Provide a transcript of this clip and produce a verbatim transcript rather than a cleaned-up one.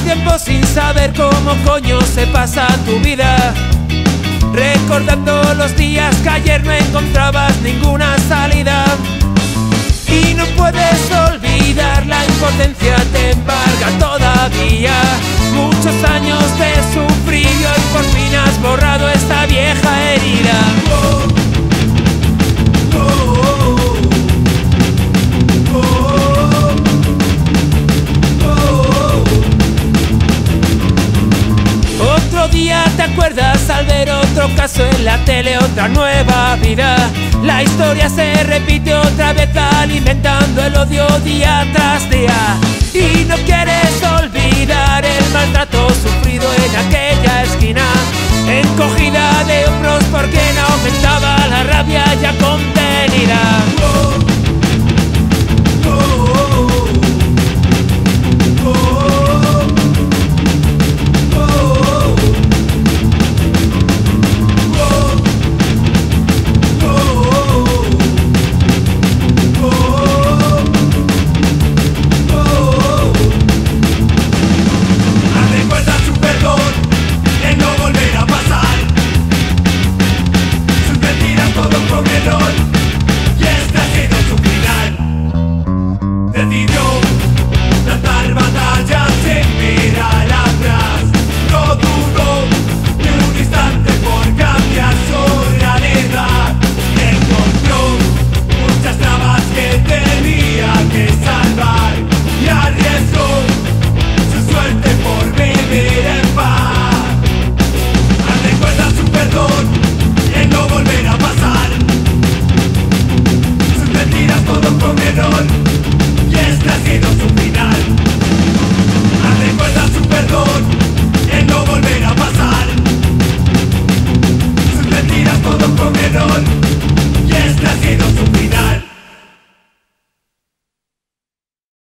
tiempo sin saber cómo coño se pasa tu vida, recordando los días que ayer no encontrabas ninguna salida. Y no puedes olvidar, la impotencia te embarga todavía. Muchos años de sufrir y hoy por fin has borrado esta vieja herida. Oh, oh, oh, oh, oh. Otro día te acuerdas al ver otro caso en la tele, otra nueva vida. La historia se repite otra vez, alimentando el odio día tras día. Y no quieres olvidar el maltrato sufrido en aquella esquina, encogida de hombros porque no aumentaba la rabia ya contenida. Oh, oh, oh, oh, oh, y este ha sido su final. Decidió